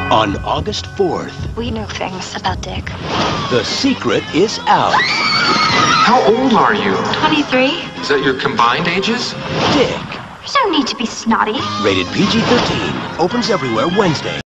On August 4th, We know things about Dick. the secret is out. How old are you? 23? Is that your combined ages? Dick, There's no need to be snotty. rated PG-13, opens everywhere Wednesday.